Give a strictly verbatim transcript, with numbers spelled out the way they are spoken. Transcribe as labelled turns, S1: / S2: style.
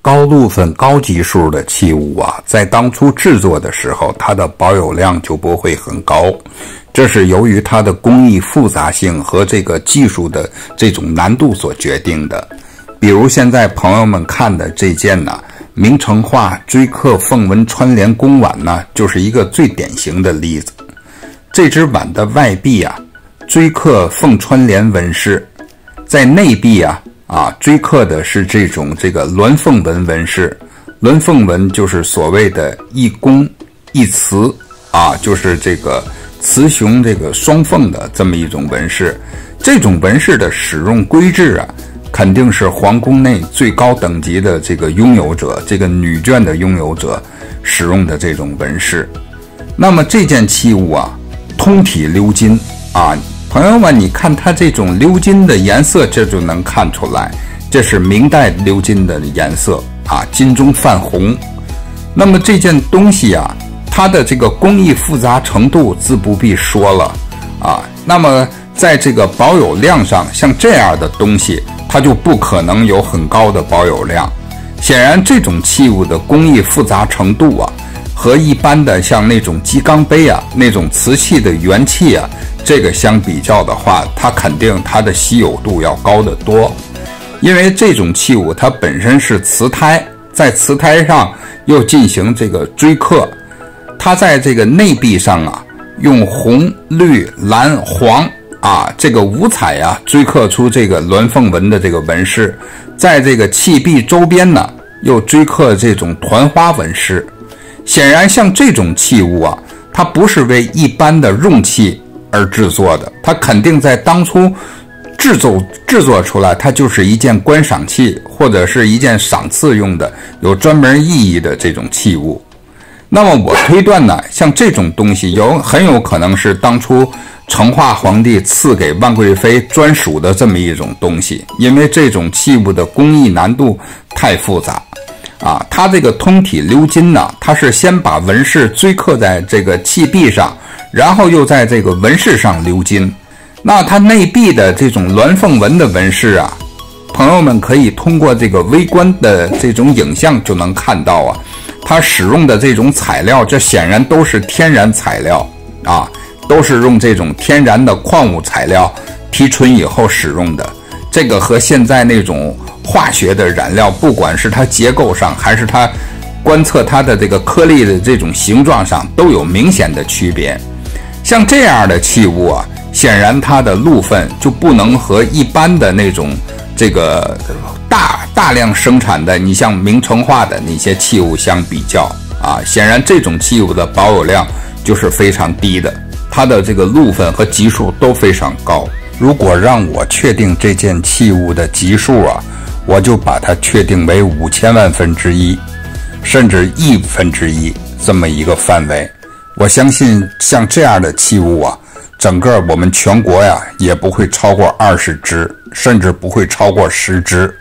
S1: 高路分、高级数的器物啊，在当初制作的时候，它的保有量就不会很高。这是由于它的工艺复杂性和这个技术的这种难度所决定的。比如现在朋友们看的这件呢，明成化锥刻凤纹穿帘宫碗呢，就是一个最典型的例子。这只碗的外壁啊，锥刻凤穿帘纹饰，在内壁啊啊锥刻的是这种这个鸾凤纹纹饰。鸾凤纹就是所谓的一公一雌啊，就是这个雌雄这个双凤的这么一种纹饰。这种纹饰的使用规制啊，肯定是皇宫内最高等级的这个拥有者，这个女眷的拥有者使用的这种纹饰。那么这件器物啊，通体鎏金啊，朋友们，你看它这种鎏金的颜色，这就能看出来，这是明代鎏金的颜色啊，金中泛红。那么这件东西啊，它的这个工艺复杂程度自不必说了啊。那么在这个保有量上，像这样的东西，它就不可能有很高的保有量。显然，这种器物的工艺复杂程度啊，和一般的像那种鸡缸杯啊、那种瓷器的原器啊，这个相比较的话，它肯定它的稀有度要高得多。因为这种器物它本身是瓷胎，在瓷胎上又进行这个锥刻，它在这个内壁上啊，用红、绿、蓝、黄啊这个五彩啊锥刻出这个鸾凤纹的这个纹饰，在这个器壁周边呢又锥刻这种团花纹饰。显然像这种器物啊，它不是为一般的用器而制作的，它肯定在当初制作制作出来，它就是一件观赏器或者是一件赏赐用的有专门意义的这种器物。那么我推断呢，像这种东西有很有可能是当初成化皇帝赐给万贵妃专属的这么一种东西，因为这种器物的工艺难度太复杂啊。它这个通体鎏金呢，它是先把纹饰锥刻在这个器壁上，然后又在这个纹饰上鎏金。那它内壁的这种鸾凤纹的纹饰啊，朋友们可以通过这个微观的这种影像就能看到啊，它使用的这种材料，这显然都是天然材料啊，都是用这种天然的矿物材料提纯以后使用的。这个和现在那种化学的染料，不管是它结构上，还是它观测它的这个颗粒的这种形状上，都有明显的区别。像这样的器物啊，显然它的路分就不能和一般的那种这个大大量生产的，你像明成化的那些器物相比较啊，显然这种器物的保有量就是非常低的，它的这个路分和级数都非常高。如果让我确定这件器物的级数啊，我就把它确定为五千万分之一，甚至亿分之一这么一个范围。我相信像这样的器物啊，整个我们全国呀也不会超过二十只，甚至不会超过十只。